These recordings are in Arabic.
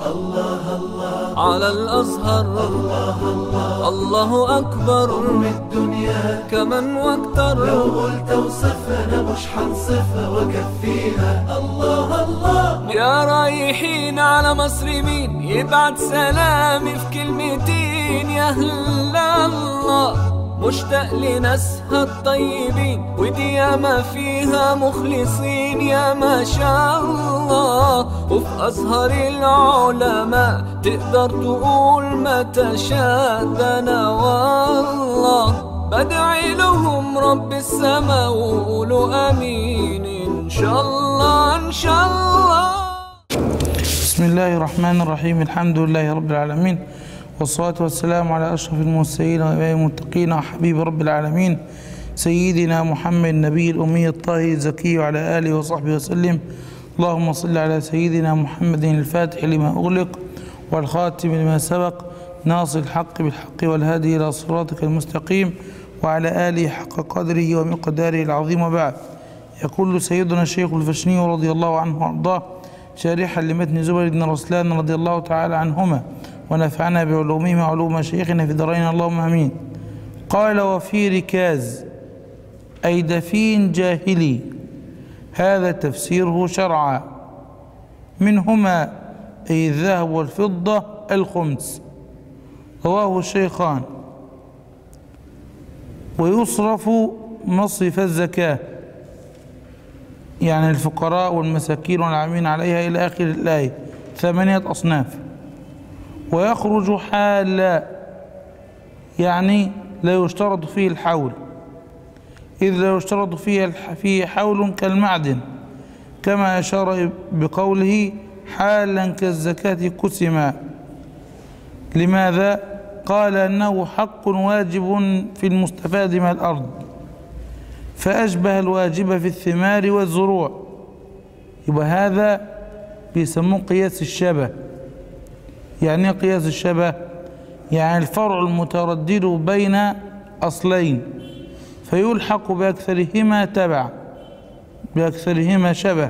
الله الله على الأزهر، الله الله الله أكبر أم الدنيا كمن واكتر. لو قلت وصفها أنا مش حنصفها وأكفيها. الله الله يا رايحين على مصر مين يبعت سلامي في كلمتين؟ يا هلا الله مشتاق لناسها الطيبين، ودي ياما فيها مخلصين يا ما شاء الله. وفي أزهر العلماء تقدر تقول ما تشاء. ده أنا والله بدعي لهم رب السما وقولوا آمين إن شاء الله إن شاء الله. بسم الله الرحمن الرحيم. الحمد لله رب العالمين، والصلاة والسلام على أشرف المرسلين وإمام المتقين وحبيب رب العالمين سيدنا محمد النبي الأمي الطاهر الزكي وعلى آله وصحبه وسلم. اللهم صل على سيدنا محمد الفاتح لما أغلق والخاتم لما سبق ناصر الحق بالحق والهادي إلى صراطك المستقيم وعلى آله حق قدره ومقداره العظيم. وبعد، يقول سيدنا الشيخ الفشني رضي الله عنه وأرضاه شارحا لمتن زبير بن رسلان رضي الله تعالى عنهما ونفعنا بعلومهما وعلوم مشايخنا في دارين اللهم امين. قال: وفي ركاز اي دفين جاهلي، هذا تفسيره شرعا، منهما اي الذهب والفضه الخمس، رواه الشيخان. ويصرف مصرف الزكاه، يعني الفقراء والمساكين والعاملين عليها الى اخر الايه، 8 أصناف. ويخرج حالا، يعني لا يشترط فيه الحول، إذ لا يشترط فيه حول كالمعدن، كما أشار بقوله حالا كالزكاة كسما. لماذا؟ قال أنه حق واجب في المستفاد من الأرض، فأشبه الواجب في الثمار والزروع. يبقى هذا بيسموه قياس الشبه. يعني قياس الشبه؟ يعني الفرع المتردد بين أصلين فيلحق بأكثرهما تبع، بأكثرهما شبه.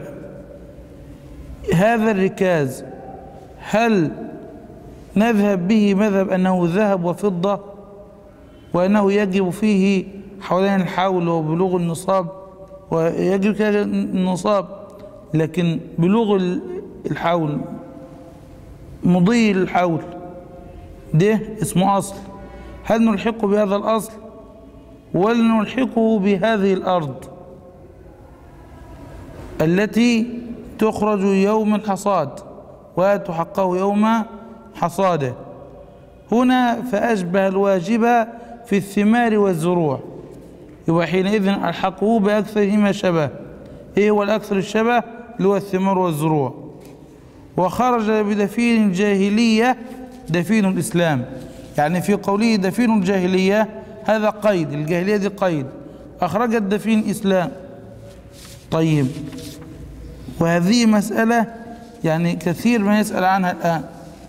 هذا الركاز هل نذهب به مذهب أنه ذهب وفضة وأنه يجب فيه حوالين الحول وبلوغ النصاب، ويجب كذا النصاب، لكن بلوغ الحول مضي الحول ده اسمه أصل، هل نلحقه بهذا الأصل ولا نلحقه بهذه الأرض التي تخرج يوم الحصاد وتحقه يوم حصاده؟ هنا فأشبه الواجب في الثمار والزروع، يبقى حينئذ ألحقه بأكثرهما شبه. إيه هو الأكثر الشبه؟ اللي هو الثمار والزروع. وخرج بدفين الجاهلية دفين الإسلام، يعني في قوله دفين الجاهلية هذا قيد، الجاهلية دي قيد، أخرجت دفين الإسلام. طيب، وهذه مسألة يعني كثير ما يسأل عنها الآن،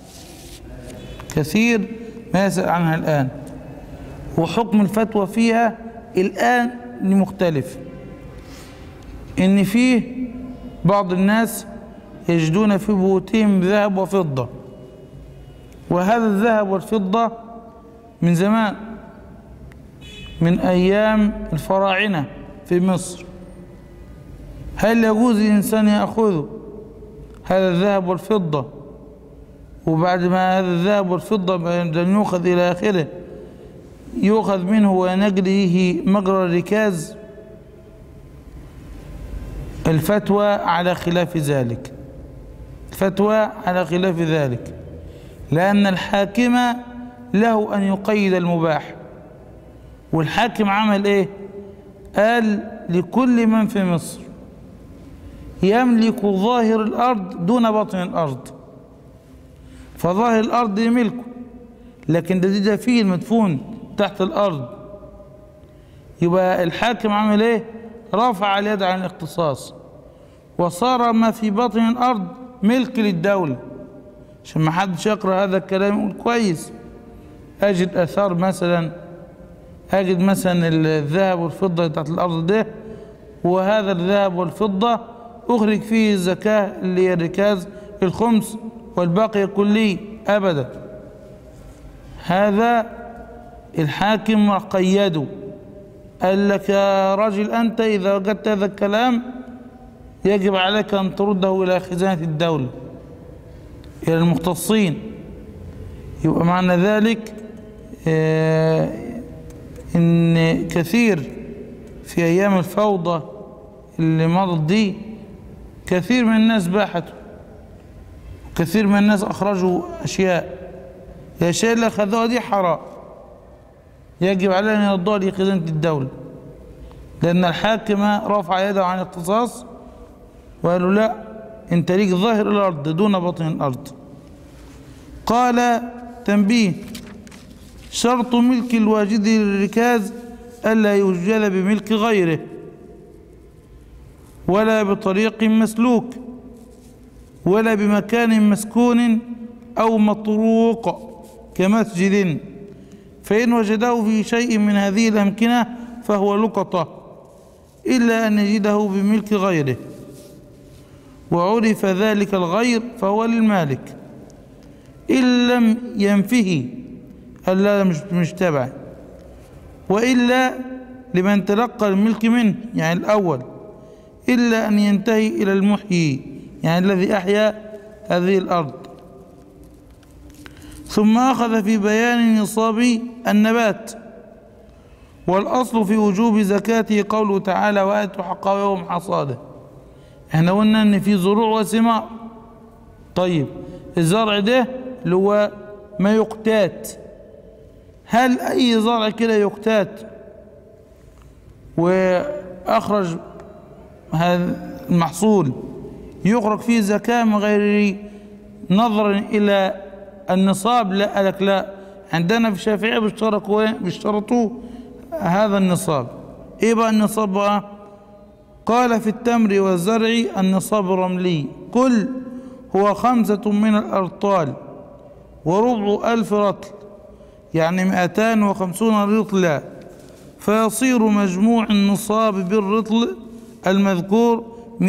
كثير ما يسأل عنها الآن، وحكم الفتوى فيها الآن مختلف. إن فيه بعض الناس يجدون في بيوتهم ذهب وفضة، وهذا الذهب والفضة من زمان، من أيام الفراعنة في مصر. هل يجوز الإنسان يأخذ هذا الذهب والفضة، وبعد ما هذا الذهب والفضة بعد أن يؤخذ إلى آخره يؤخذ منه ونجريه مجرى الركاز؟ الفتوى على خلاف ذلك، الفتوى على خلاف ذلك، لأن الحاكم له أن يقيد المباح. والحاكم عمل إيه؟ قال لكل من في مصر يملك ظاهر الأرض دون باطن الأرض، فظاهر الأرض ملكه، لكن ده دفين مدفون تحت الأرض. يبقى الحاكم عمل إيه؟ رفع اليد عن الاختصاص، وصار ما في باطن الأرض ملك للدولة. عشان ما حدش يقرأ هذا الكلام يقول كويس أجد أثار، مثلا أجد مثلا الذهب والفضة تحت الأرض ده، وهذا الذهب والفضة أخرج فيه الزكاة اللي هي الركاز الخمس، والباقي يكون لي أبدا. هذا الحاكم قيده، قال لك يا راجل أنت إذا وجدت هذا الكلام يجب عليك أن ترده إلى خزانة الدولة، إلى المختصين. يبقى معنى ذلك إن كثير في أيام الفوضى اللي مضت دي كثير من الناس باحتوا، كثير من الناس أخرجوا أشياء، الأشياء اللي أخذوها دي حرام، يجب علينا أن يردوها لخزانة الدولة، لأن الحاكم رفع يده عن الاختصاص وقالوا لا، أنت ليك ظاهر الأرض دون باطن الأرض. قال تنبيه: شرط ملك الواجد للركاز ألا يوجد بملك غيره ولا بطريق مسلوك ولا بمكان مسكون أو مطروق كمسجد، فإن وجده في شيء من هذه الأمكنة فهو لقطة، إلا أن يجده بملك غيره، وعرف ذلك الغير فهو للمالك إن لم ينفه، ألا مش تبع، وإلا لمن تلقى الملك منه، يعني الأول، إلا أن ينتهي إلى المحيي، يعني الذي أحيا هذه الأرض. ثم أخذ في بيان نصاب النبات، والأصل في وجوب زكاته قوله تعالى: وآتوا حقه يوم حصاده. احنا قلنا ان في زروع وثمار. طيب الزرع ده اللي هو ما يقتات، هل أي زرع كده يقتات وأخرج هذا المحصول يخرج فيه زكاة من غير نظر إلى النصاب؟ لا، قالك لا، عندنا في الشافعية بيشترطوا هذا النصاب. ايه بقى النصاب بقى؟ قال: في التمر والزرع النصاب الرملي كل هو 5 من الأرطال وربع 1000 رطل، يعني 250 رطلا، فيصير مجموع النصاب بالرطل المذكور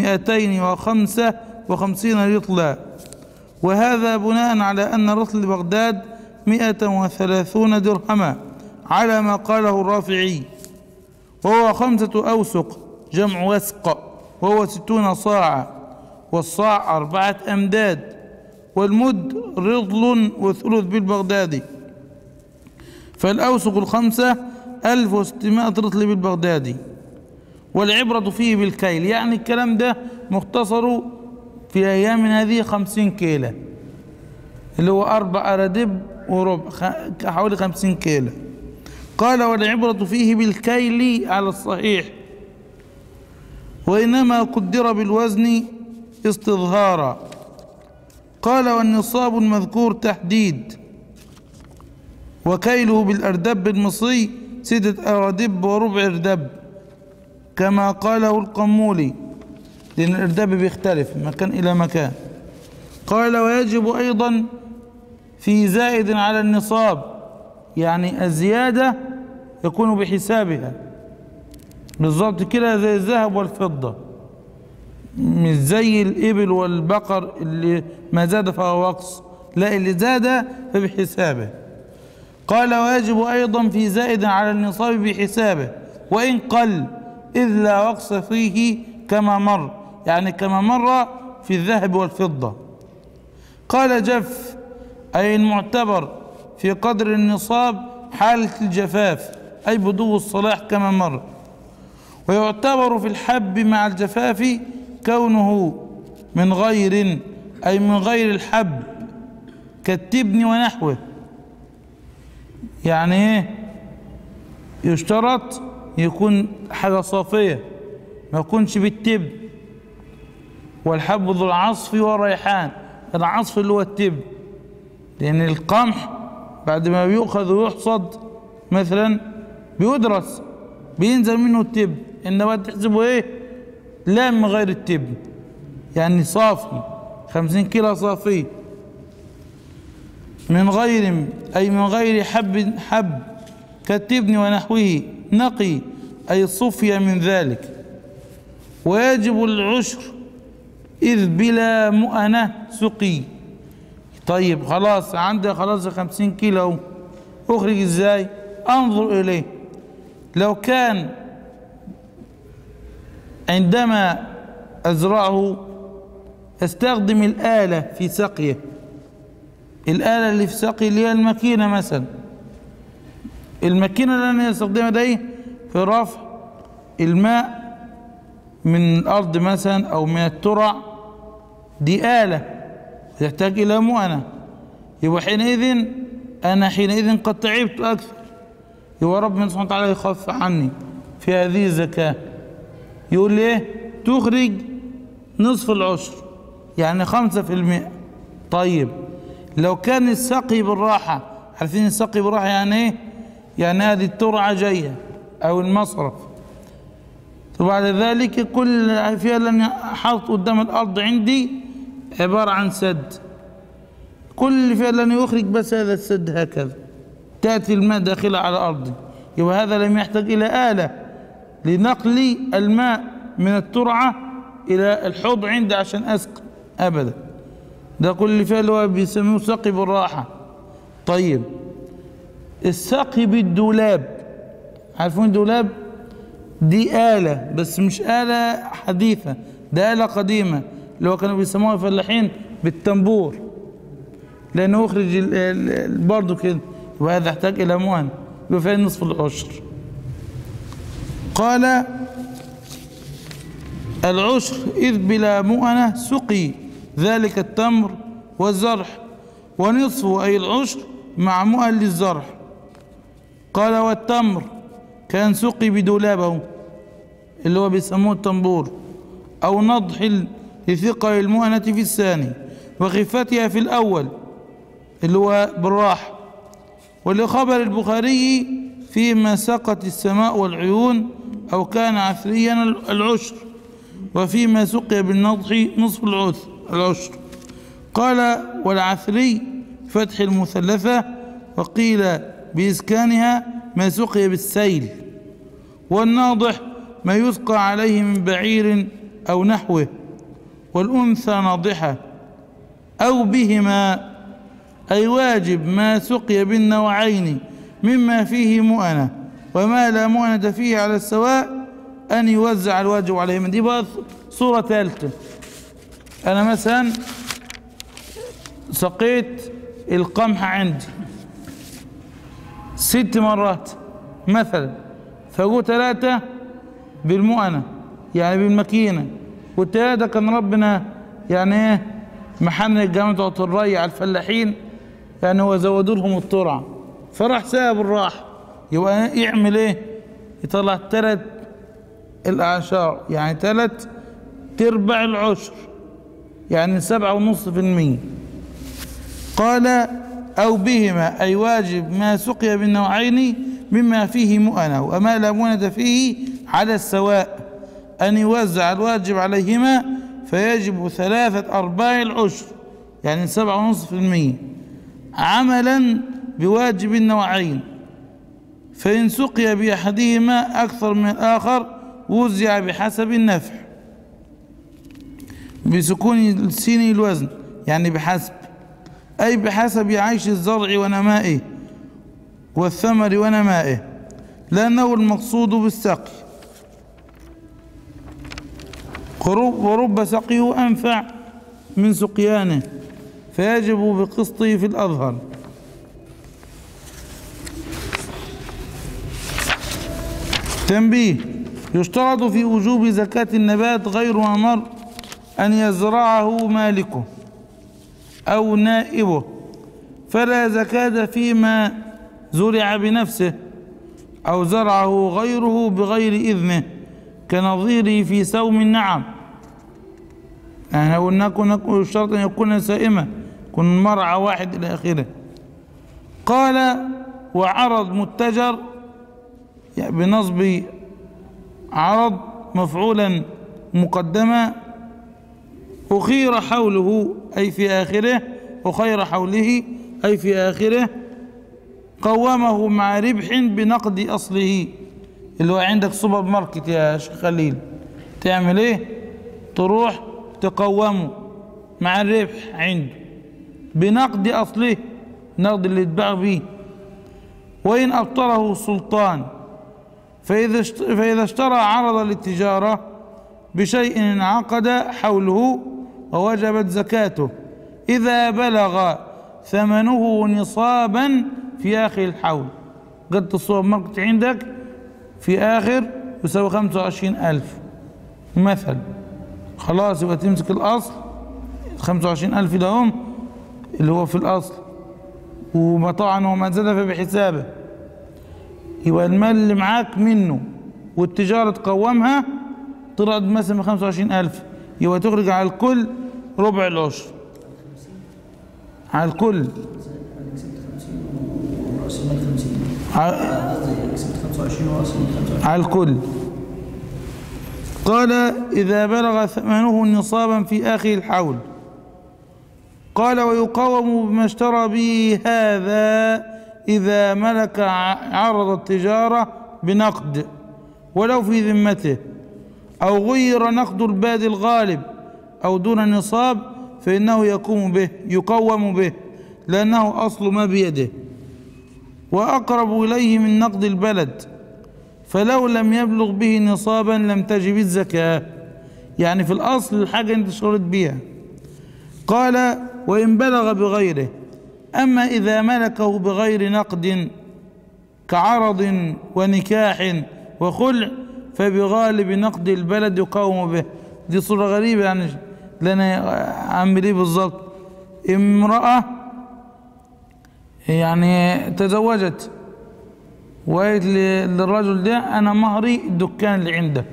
255 رطلا، وهذا بناء على أن رطل بغداد 130 درهما على ما قاله الرافعي، وهو 5 أوسق جمع وسق، وهو 60 صاعا، والصاع 4 أمداد، والمد رطل وثلث بالبغدادي، فالأوسق 5 1600 رطل بالبغدادي. والعبرة فيه بالكيل، يعني الكلام ده مختصر في أيام هذه 50 كيلة، اللي هو 4 أردب وربع، حوالي 50 كيلة. قال: والعبرة فيه بالكيل على الصحيح، وإنما قدر بالوزن استظهارا. قال: والنصاب المذكور تحديد، وكيله بالأردب المصري 6 أردب وربع أردب، كما قاله القمولي، لأن الأردب بيختلف من مكان إلى مكان. قال: ويجب أيضا في زائد على النصاب، يعني الزيادة يكون بحسابها بالضبط كده، زي الذهب والفضة، مش زي الإبل والبقر اللي ما زاد فهو وقص، لا، اللي زاد فبحسابه. قال: ويجب أيضا في زائد على النصاب بحسابه وإن قل، إذ لا وقص فيه كما مر، يعني كما مر في الذهب والفضة. قال: جف، أي المعتبر في قدر النصاب حالة الجفاف، أي بدو الصلاح كما مر. ويعتبر في الحب مع الجفاف كونه من غير، أي من غير الحب، كالتبن ونحوه. يعني ايه؟ يشترط يكون حاجة صافية، ما يكونش بالتبن. والحب ذو العصف والريحان، العصف اللي هو التبن، لأن القمح بعد ما بيؤخذ ويحصد مثلا بيدرس بينزل منه التبن، إنما تحسبه ايه؟ لا، من غير التبن، يعني صافي، 50 كيلو صافي. من غير، أي من غير حب كالتبن ونحوه، نقي، أي صفي من ذلك. ويجب العشر إذ بلا مؤنة سقي، طيب خلاص عندي خلاص 50 كيلو اهو، اخرج ازاي؟ انظر اليه. لو كان عندما ازرعه استخدم الآلة في سقيه، الآلة اللي في سقي اللي هي الماكينة مثلا، الماكينة اللي انا استخدمها دي في رفع الماء من الارض مثلا او من الترع، دي آلة تحتاج الى مؤنة، يبقى حينئذ انا قد تعبت اكثر، يبقى ربنا سبحانه وتعالى يخفف عني في هذه الزكاة. يقول لي ايه؟ تخرج نصف العشر يعني 5%. طيب لو كان السقي بالراحة، عارفين السقي بالراحة يعني ايه؟ يعني هذه الترعة جاية او المصرف، وبعد ذلك كل فيها اللي انا حاطط قدام الارض عندي عبارة عن سد، كل فيها اللي انا يخرج بس هذا السد هكذا، تأتي الماء داخلة على أرضي، يبقى هذا لم يحتاج إلى آلة لنقل الماء من الترعة إلى الحوض عندي عشان أسقي أبدا، ده كل فيها اللي هو بيسموه سقي بالراحة. طيب السقي بالدولاب، عارفون الدولاب؟ دي آلة بس مش آلة حديثة، ده آلة قديمة اللي هو كانوا بيسموها الفلاحين بالتنبور، لأنه يخرج برضه كده، وهذا يحتاج إلى مؤن، يبقى فيها نصف العشر. قال العشر إذ بلا مؤنة سقي ذلك التمر والزرع، ونصفه أي العشر مع مؤن للزرع. قال والتمر كان سقي بدولابه اللي هو بيسموه التنبور، أو نضح لثقل المؤنة في الثاني وخفتها في الأول اللي هو بالراحة. ولخبر البخاري فيما سقت السماء والعيون أو كان عثريا العشر، وفيما سقي بالنضح نصف العشر. قال والعثري فتح المثلثة، وقيل بإسكانها ما سقي بالسيل، والناضح ما يسقى عليه من بعير أو نحوه، والأنثى ناضحة أو بهما، أي واجب ما سقي بالنوعين مما فيه مؤنة وما لا مؤنة فيه على السواء أن يوزع الواجب عليهما. دي بقى صورة ثالثة، أنا مثلا سقيت القمح عندي 6 مرات مثلا، فقوا 3 بالمؤنة يعني بالماكينة، والتلاتة كان ربنا يعني ايه محن الجامعة الري على الفلاحين، يعني هو زودوا لهم الترعة فراح ساب الراحة، يبقى يعمل ايه؟ يطلع 3 الأعشار يعني 3/4 العشر يعني 7.5%. قال أو بهما أي واجب ما سقي بالنوعين مما فيه مؤنة وما لا مؤنة فيه على السواء أن يوزع الواجب عليهما، فيجب 3/4 العشر يعني 7.5% عملا بواجب النوعين. فإن سقي بأحدهما أكثر من الآخر وزع بحسب النفع، بسكون السين الوزن يعني بحسب، أي بحسب عيش الزرع ونمائه والثمر ونمائه، لأنه المقصود بالسقي، ورب سقيه أنفع من سقيانه، فيجب بقسطه في الأظهر. تنبيه: يشترط في وجوب زكاة النبات غير ما مر أن يزرعه مالكه أو نائبه، فلا زكاة فيما زرع بنفسه أو زرعه غيره بغير إذنه كنظيره في سوم النعم، يعني قلنا يشترط أن يكون سائمة، يكون مرعى واحد إلى آخره. قال وعرض متجر يعني بنصب عرض مفعولا مقدما، أخير حوله أي في آخره، أخير حوله أي في آخره، قومه مع ربح بنقد أصله، اللي هو عندك سوبر ماركت يا شيخ خليل، تعمل ايه؟ تروح تقومه مع الربح عنده، بنقد أصله، نقد اللي اتباع به. وإن أبطله السلطان فإذا اشترى عرض للتجارة بشيء انعقد حوله ووجبت زكاته إذا بلغ ثمنه نصابا في آخر الحول. قد السوبر ماركت عندك في آخر يساوي 25,000 مثل، خلاص يبقى تمسك الأصل 25,000 لهم اللي هو في الأصل، وطبعا وما زاد فبحسابه، يبقى المال اللي معاك منه والتجارة تقومها طلعت مثلا 25,000، يبقى تخرج على الكل ربع العشر على الكل. على الكل. قال إذا بلغ ثمنه نصابا في آخر الحول. قال ويقوم بما اشترى به هذا إذا ملك عرض التجارة بنقد ولو في ذمته، أو غير نقد البادي الغالب أو دون النصاب فإنه يقوم به لأنه أصل ما بيده وأقرب إليه من نقد البلد، فلو لم يبلغ به نصابا لم تجب الزكاة. يعني في الأصل الحاجة أنت اشتريت بيها. قال وإن بلغ بغيره، أما إذا ملكه بغير نقد كعرض ونكاح وخلع فبغالب نقد البلد يقوم به. دي صورة غريبة، يعني لنا عامل ايه بالظبط؟ امرأة يعني تزوجت وقالت للرجل ده أنا مهري الدكان اللي عندك،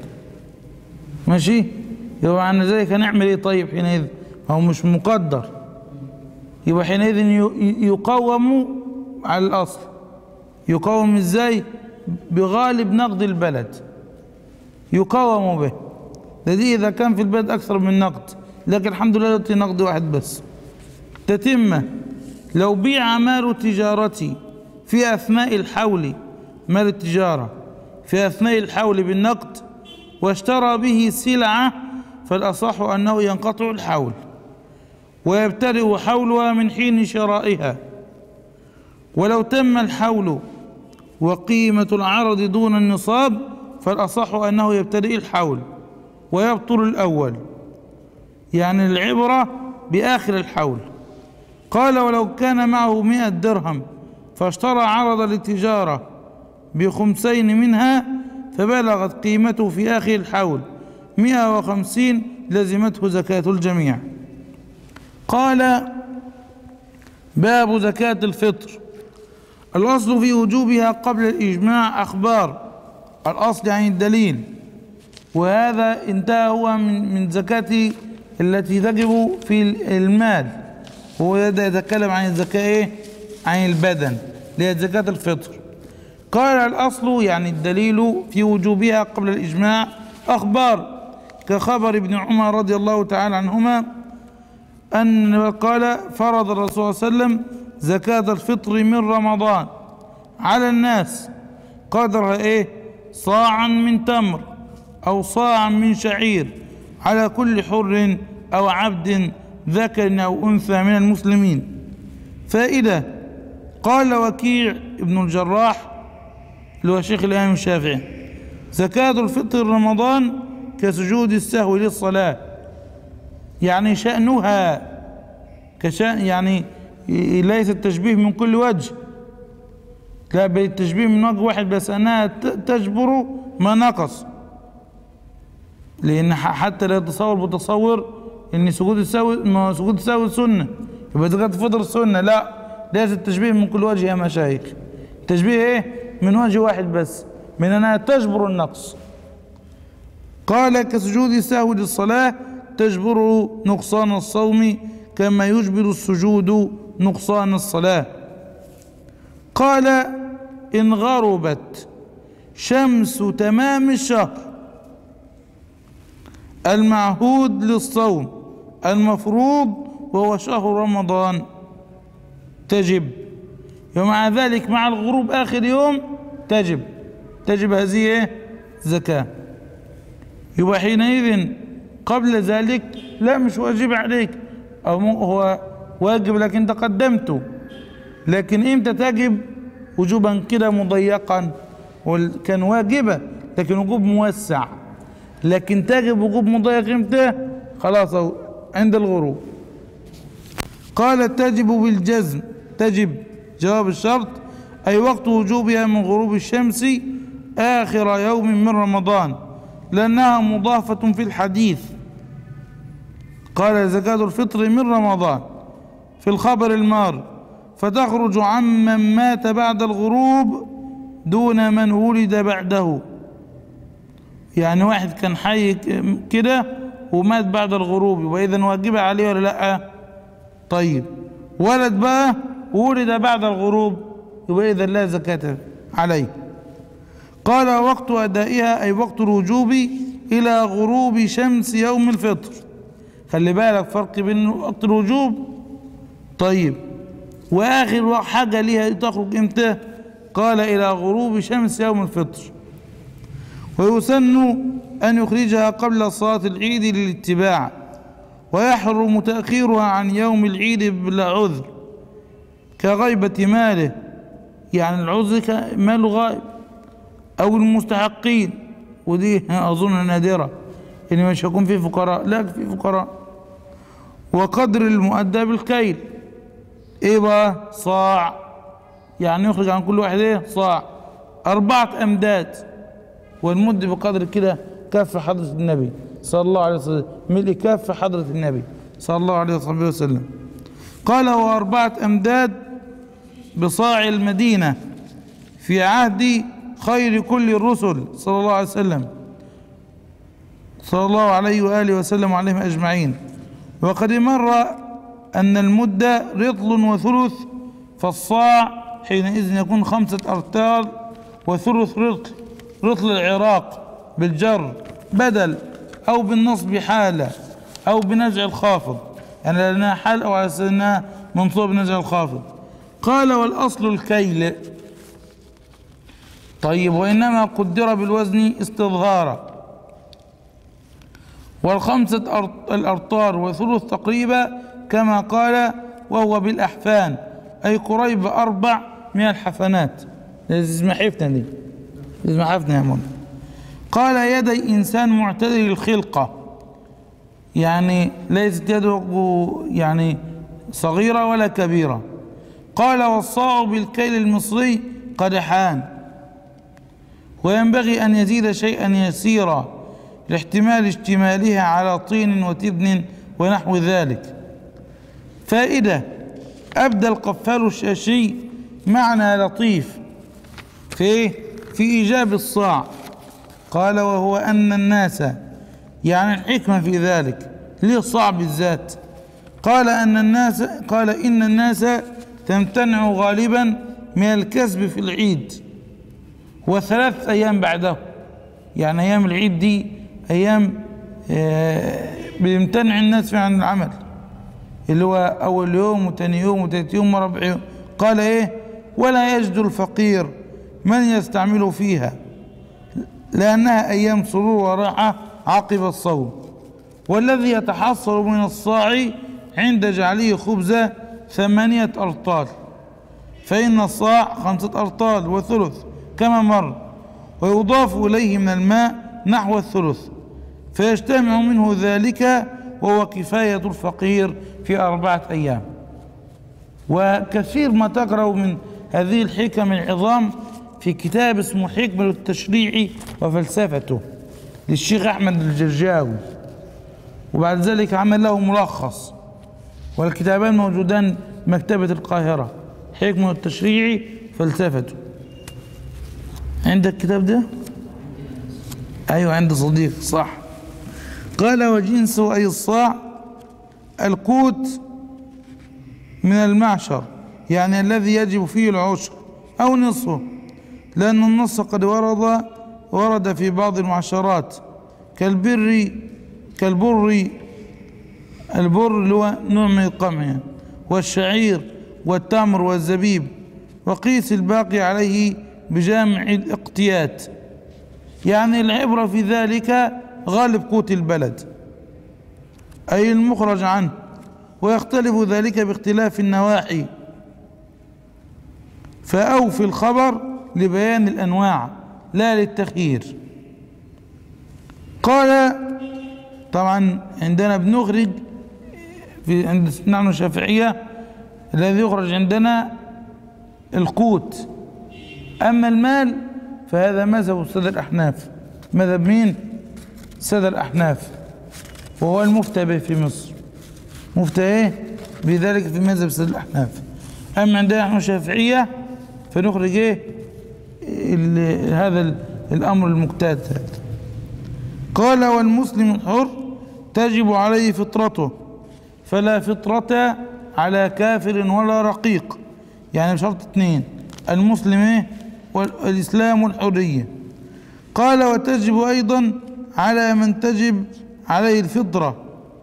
ماشي؟ يبقى عن ذلك هنعمل ايه طيب حينئذ؟ هو مش مقدر، يبقى حينئذ يقوم على الأصل. يقوم ازاي؟ بغالب نقد البلد يقوم به. دي إذا كان في البلد أكثر من نقد، لكن الحمد لله دلوقتي نقد واحد بس. تتمة لو بيع مال تجارتي في أثناء الحول، مال التجارة في أثناء الحول بالنقد واشترى به سلعة فالأصح أنه ينقطع الحول ويبتدئ حولها من حين شرائها. ولو تم الحول وقيمة العرض دون النصاب فالأصح أنه يبتدئ الحول ويبطل الأول، يعني العبرة بآخر الحول. قال ولو كان معه 100 درهم فاشترى عرض للتجارة ب5 منها فبلغت قيمته في آخر الحول 150 لزمته زكاة الجميع. قال باب زكاة الفطر. الأصل في وجوبها قبل الإجماع أخبار، الأصل يعني الدليل، وهذا انتهى هو من زكاة التي تجب في المال، هو يتكلم عن الزكاة عن البدن اللي هي زكاة الفطر. قال الأصل يعني الدليل في وجوبها قبل الإجماع أخبار، كخبر ابن عمر رضي الله تعالى عنهما أن قال فرض الرسول صلى الله عليه وسلم زكاة الفطر من رمضان على الناس قدر صاعا من تمر أو صاعا من شعير على كل حر أو عبد ذكر أو أنثى من المسلمين. فائدة. قال وكيع ابن الجراح اللي هو شيخ الإمام الشافعي زكاة الفطر رمضان كسجود السهو للصلاة، يعني شأنها كشأن، يعني ليس التشبيه من كل وجه، لا بل التشبيه من وجه واحد بس، أنها تجبر ما نقص، لأن حتى لا يتصور بتصور أن سجود السهو سنة يبقى زكاة الفطر سنة، لا، ليس التشبيه من كل وجه يا مشايخ، التشبيه من وجه واحد بس، من أنها تجبر النقص. قال كسجود السهو للصلاة تجبر نقصان الصوم كما يجبر السجود نقصان الصلاة. قال إن غربت شمس تمام الشهر المعهود للصوم المفروض وهو شهر رمضان تجب، ومع ذلك مع الغروب آخر يوم تجب هذه زكاة. يبقى حينئذ قبل ذلك لا، مش واجب عليك، أو هو واجب لكن انت قدمته. لكن امتى تجب؟ وجوبا كده مضيقا، كان واجبة لكن وجوب موسع. لكن تجب وجوب مضيق امتى؟ خلاص اهو عند الغروب. قال تجب بالجزم، تجب جواب الشرط أي وقت وجوبها من غروب الشمس آخر يوم من رمضان، لأنها مضافة في الحديث. قال زكاة الفطر من رمضان في الخبر المار، فتخرج عمن مات بعد الغروب دون من ولد بعده. يعني واحد كان حي كده ومات بعد الغروب، يبقى إذن واجبة عليه ولا لأ؟ طيب ولد بقى ولد بعد الغروب، يبقى إذن لا زكاة عليه. قال وقت أدائها أي وقت الوجوب إلى غروب شمس يوم الفطر. خلي بالك فرق بين وقت الوجوب طيب وآخر حاجة ليها تخرج إمتى؟ قال إلى غروب شمس يوم الفطر. ويسن أن يخرجها قبل صلاة العيد للاتباع، ويحرم تأخيرها عن يوم العيد بلا عذر كغيبة ماله، يعني العذر ماله غائب، أو المستحقين، ودي أظن نادرة إن مش هيكون في فقراء، لا في فقراء. وقدر المؤدى بالكيل إيه بقى؟ صاع، يعني يخرج عن كل واحد إيه؟ صاع 4 أمداد، والمد بقدر كده كف حضرة النبي صلى الله عليه وسلم، ملء كف حضرة النبي صلى الله عليه وسلم. قال و4 أمداد بصاع المدينة في عهد خير كل الرسل صلى الله عليه وسلم، صلى الله عليه وآله وسلم عليهم أجمعين. وقد مر أن المد رطل وثلث، فالصاع حينئذ يكون 5 أرطال وثلث رطل، رطل العراق بالجر بدل أو بالنصب حالة أو بنزع الخافض، يعني لأنها حال أو على أنها منصوب بنزع الخافض. قال والأصل الكيل. طيب وإنما قدر بالوزن استظهارا. وال5 الأرطار وثلث تقريبا كما قال، وهو بالأحفان أي قريب 4 من الحفنات. لازم حفنة دي، لازم حفنة يا منى. قال يدي إنسان معتدل الخلقة، يعني ليست يده يعني صغيرة ولا كبيرة. قال والصاع بالكيل المصري قدحان، وينبغي أن يزيد شيئا يسيرا لاحتمال اشتمالها على طين وتبن ونحو ذلك. فائدة: أبدى القفال الشاشي معنى لطيف في إيجاب الصاع. قال وهو أن الناس، يعني الحكمة في ذلك ليه الصاع بالذات؟ قال إن الناس تمتنع غالبا من الكسب في العيد و3 أيام بعده، يعني أيام العيد دي أيام بيمتنع الناس فيها عن العمل، اللي هو أول يوم وثاني يوم وثالث يوم ورابع يوم. قال إيه؟ ولا يجد الفقير من يستعمله فيها، لأنها أيام سرور وراحة عقب الصوم. والذي يتحصل من الصاع عند جعله خبز 8 أرطال، فإن الصاع 5 أرطال وثلث كما مر، ويضاف إليه من الماء نحو الثلث، فيجتمع منه ذلك، وهو كفاية الفقير في 4 أيام. وكثير ما تقرأ من هذه الحكم العظام في كتاب اسمه حكمة التشريع وفلسفته للشيخ أحمد الجرجاوي، وبعد ذلك عمل له ملخص، والكتابان موجودان مكتبة القاهرة، حكمة التشريع فلسفته. عندك الكتاب ده؟ أيوة عند صديق صح. قال وجنسه أي الصاع القوت من المعشر، يعني الذي يجب فيه العشر أو نصفه، لأن النص قد ورد في بعض المعشرات كالبر اللي هو نوع من القمح يعني، والشعير والتمر والزبيب، وقيس الباقي عليه بجامع الاقتيات، يعني العبرة في ذلك غالب قوت البلد أي المخرج عنه، ويختلف ذلك باختلاف النواحي، فأوفي الخبر لبيان الأنواع لا للتخيير. قال طبعا عندنا بنخرج عند نحن الشافعية الذي يخرج عندنا القوت، أما المال فهذا مذهب السادة الأحناف. مذهب مين؟ السادة الأحناف، وهو المفتى به في مصر. مفتى ايه بذلك في مذهب السادة الأحناف. أما عندنا نحن الشافعية فنخرج ايه هذا الأمر المقتات هذا. قال والمسلم الحر تجب عليه فطرته، فلا فطرة على كافر ولا رقيق، يعني بشرط اثنين، المسلم ايه والإسلام والحرية. قال وتجب أيضا على من تجب عليه الفطرة،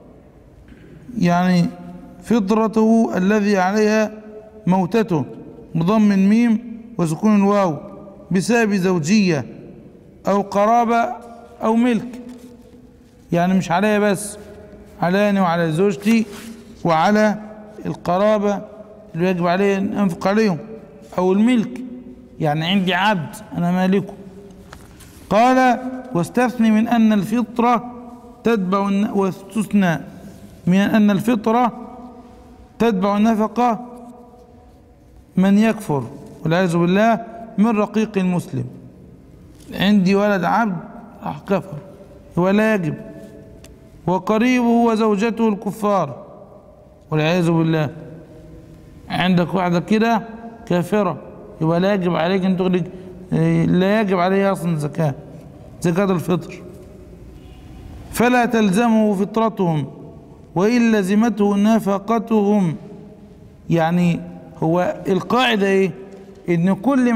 يعني فطرته الذي عليها موتته، بضم الميم وسكون الواو، بسبب زوجية أو قرابة أو ملك. يعني مش عليها بس، علينا وعلى زوجتي وعلى القرابة اللي يجب عليه أن أنفق عليهم، أو الملك، يعني عندي عبد أنا مالكه. قال واستثني من أن الفطرة تتبع، واستثنى من أن الفطرة تتبع النفقة من يكفر والعياذ بالله من رقيق المسلم. عندي ولد عبد راح كفر ولا يجب، وقريبه وزوجته الكفار والعياذ بالله. عندك واحدة كده كافرة يبقى لا يجب عليك أن تخرج، لا يجب عليه أصلا زكاة الفطر. فلا تلزمه فطرتهم وإن لزمته نفقتهم. يعني هو القاعدة إيه؟ إن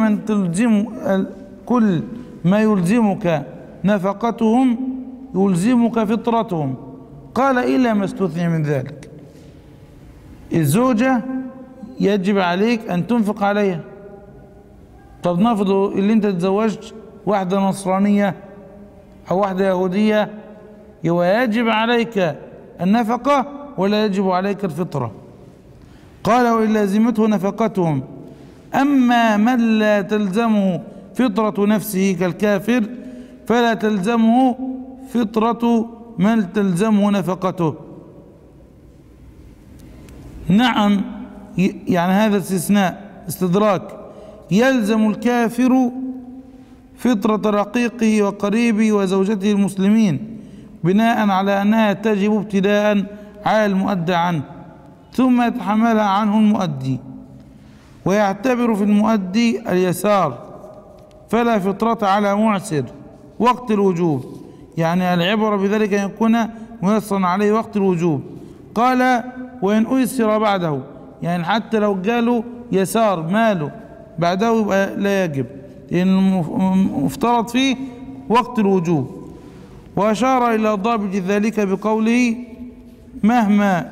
كل ما يلزمك نفقتهم يلزمك فطرتهم. قال إلا ما استثني من ذلك. الزوجة يجب عليك أن تنفق عليها. طب نفرض اللي انت تزوجت واحدة نصرانية أو واحدة يهودية، يجب عليك النفقة ولا يجب عليك الفطرة. قال وإن لازمته نفقتهم. أما من لا تلزمه فطرة نفسه كالكافر فلا تلزمه فطرة من تلزمه نفقته. نعم، يعني هذا استثناء استدراك. يلزم الكافر فطرة رقيقه وقريبه وزوجته المسلمين بناء على أنها تجب ابتداء على المؤدى عنه، ثم يتحملها عنه المؤدي، ويعتبر في المؤدي اليسار، فلا فطرة على معسر وقت الوجوب. يعني العبرة بذلك أن يكون ميسرا عليه وقت الوجوب. قال وإن أيسر بعده، يعني حتى لو قالوا يسار ماله بعده يبقى لا يجب، لأن مفترض فيه وقت الوجوب. وأشار إلى ضابط ذلك بقوله مهما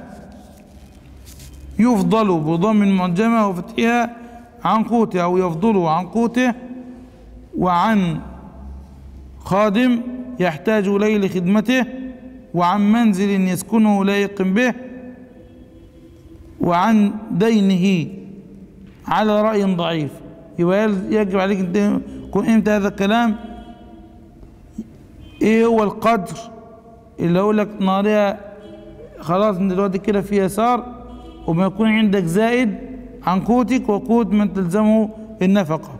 يفضل بضم المعجمة وفتحها عن قوته، أو يفضل عن قوته وعن خادم يحتاج إليه لخدمته وعن منزل يسكنه لا يقم به وعن دينه على رأي ضعيف. يبقى يجب عليك أن يكون إمتى هذا الكلام؟ إيه هو القدر اللي أقول لك نارية خلاص من دلوقتي كده في يسار، وما يكون عندك زائد عن قوتك وقوت من تلزمه النفقة.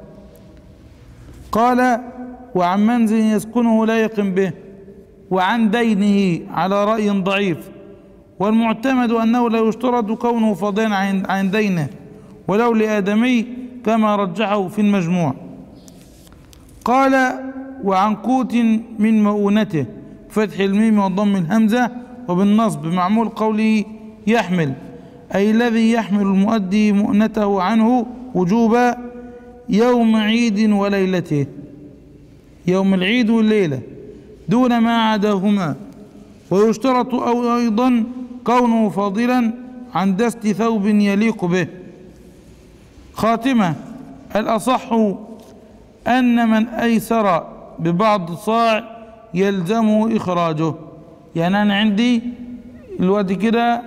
قال وعن منزل يسكنه لا يقم به وعن دينه على رأي ضعيف، والمعتمد أنه لا يشترط كونه فاضلا عن دينه ولو لآدمي كما رجحه في المجموع. قال وعن قوت من مؤونته، فتح الميم وضم الهمزة وبالنصب معمول قوله يحمل، أي الذي يحمل المؤدي مؤنته عنه وجوبا يوم عيد وليلته، يوم العيد والليلة دون ما عداهما. ويشترط أو أيضا كونه فاضلا عن دست ثوب يليق به. خاتمة: الأصح أن من أيسر ببعض صاع يلزمه إخراجه. يعني أنا عندي الوقت كده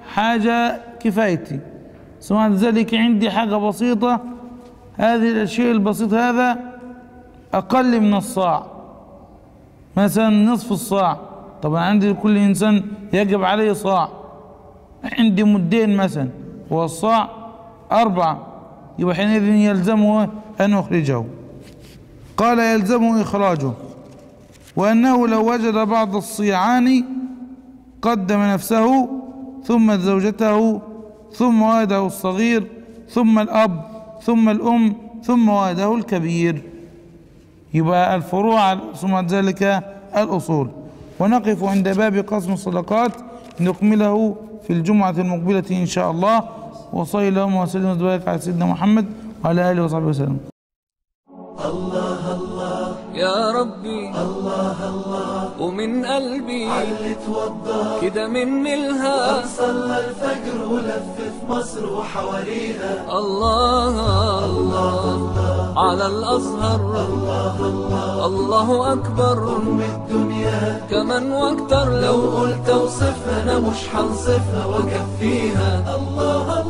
حاجة كفايتي، ثم بعد ذلك عندي حاجة بسيطة، هذه الشيء البسيط هذا أقل من الصاع، مثلا نصف الصاع. طبعا عندي كل إنسان يجب عليه صاع، عندي مدين مثلا والصاع 4، يبقى حينئذ يلزمه أن أخرجه. قال يلزمه إخراجه، وأنه لو وجد بعض الصيعان قدم نفسه ثم زوجته ثم ولده الصغير ثم الأب ثم الأم ثم ولده الكبير. يبقى الفروع ثم ذلك الأصول. ونقف عند باب قسم الصدقات نكمله في الجمعة المقبلة إن شاء الله. وصلى اللهم وسلم وبارك على سيدنا محمد وعلى آله وصحبه وسلم. الله الله يا ربي الله الله، ومن قلبي علي توضى كده من ملها صلى الفجر ولف في مصر وحواليها. الله الله على الأزهر الله أكبر أم الدنيا كمان واكتر، لو قلت اوصفها أنا مش حنصفها وأكفيها. الله